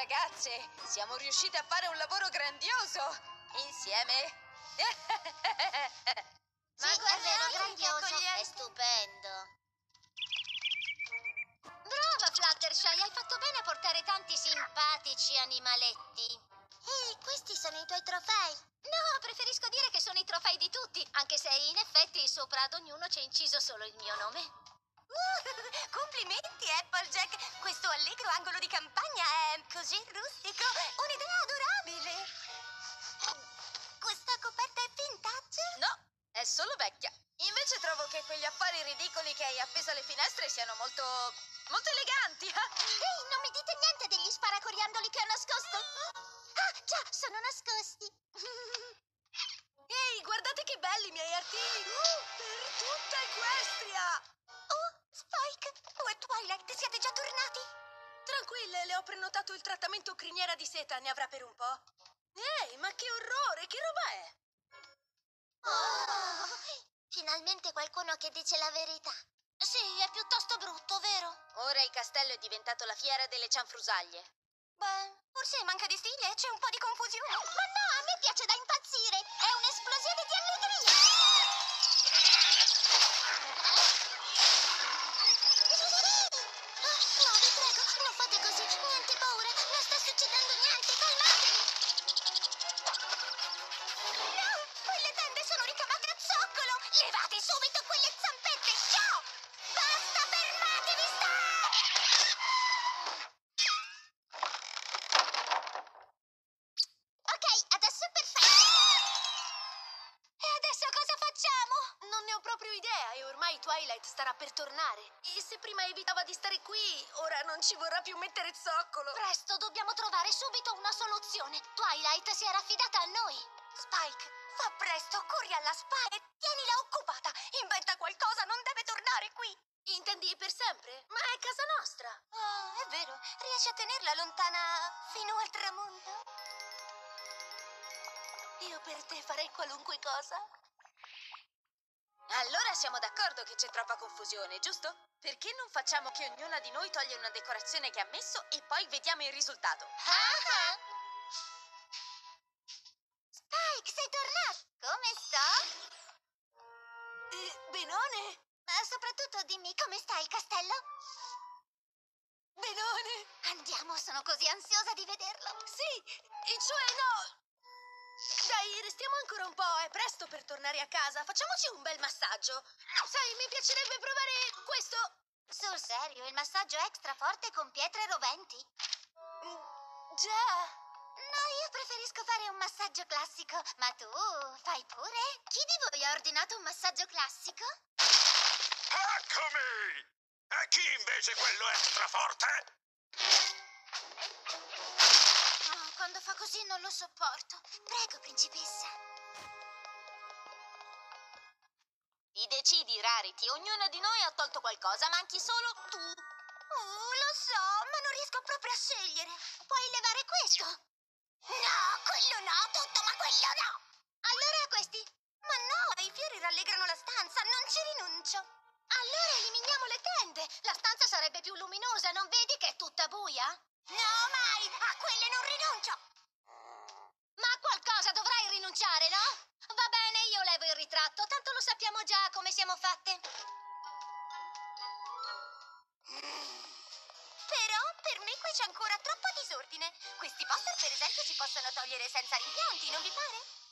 ragazze, siamo riuscite a fare un lavoro grandioso insieme. Ma Sì, è vero, grandioso, accogliente. è stupendo. Brava, Fluttershy, hai fatto bene a portare tanti simpatici animaletti. Ehi, questi sono i tuoi trofei. No, preferisco dire che sono i trofei di tutti, anche se in effetti sopra ad ognuno c'è inciso solo il mio nome. Complimenti, Applejack! Questo allegro angolo di campagna è così rustico! Un'idea adorabile! Questa coperta è vintage? No, è solo vecchia. Invece trovo che quegli affari ridicoli che hai appeso alle finestre siano molto eleganti. Ehi, non mi dite niente degli sparacoriandoli che ho nascosto? Ah, già, sono nascosti. Ehi, guardate che belli i miei artigli! Per tutta Equestria! Oh, Spike! Tu e Twilight siete già tornati? Tranquille, le ho prenotato il trattamento criniera di seta, ne avrà per un po'. Ehi, ma che orrore, che roba è? Oh, finalmente qualcuno che dice la verità. Sì, è piuttosto brutto, vero? Ora il castello è diventato la fiera delle cianfrusaglie. Beh, forse manca di stile, c'è un po' di confusione. Ma no, a me piace da impazzire. È un'esplosione di allegria. No, vi prego, non fate così. Niente paura, non sta succedendo niente. Calmatevi. No, quelle tende sono ricamate a zoccolo! Levate subito quelle zampette! Ciao! Basta, fermatevi, Ok, adesso è perfetto. E adesso cosa facciamo? Non ne ho proprio idea e ormai Twilight starà per tornare. E se prima evitava di stare qui, ora non ci vorrà più mettere zoccolo. Presto, dobbiamo trovare subito una soluzione. Twilight si era affidata a noi. Spike, fa presto, corri alla spa e tienila occupata! Inventa qualcosa, non deve tornare qui! Intendi per sempre? Ma è casa nostra. Ah, è vero, riesci a tenerla lontana fino al tramonto? Io per te farei qualunque cosa. Allora siamo d'accordo che c'è troppa confusione, giusto? Perché non facciamo che ognuna di noi toglie una decorazione che ha messo e poi vediamo il risultato? Spike, sei tornato. Come sto? Benone! Ma soprattutto dimmi, come sta il castello? Benone! Andiamo, sono così ansiosa di vederlo. Sì, e cioè no! Dai, restiamo ancora un po', è presto per tornare a casa. Facciamoci un bel massaggio. Sai, mi piacerebbe provare questo. Sul serio, il massaggio extra forte con pietre roventi? Già. No, io preferisco fare un massaggio classico, ma tu fai pure? Chi di voi ha ordinato un massaggio classico? Eccomi! E chi invece quello extra forte? Oh, quando fa così non lo sopporto. Prego, principessa. Ti decidi, Rarity. Ognuno di noi ha tolto qualcosa, manchi solo tu. Lo so, ma non riesco proprio a scegliere. Puoi levare questo? No, quello no, tutto, ma quello no! Allora questi. Ma no, i fiori rallegrano la stanza, non ci rinuncio. Allora eliminiamo le tende. La stanza sarebbe più luminosa, non vedi che è tutta buia? No, mai, a quelle non rinuncio. Ma a qualcosa dovrai rinunciare, no? Va bene, io levo il ritratto, tanto lo sappiamo già come siamo fatte. Però per me qui c'è ancora troppo disordine. Questi poster, per esempio, si possono togliere senza rimpianti, non vi pare?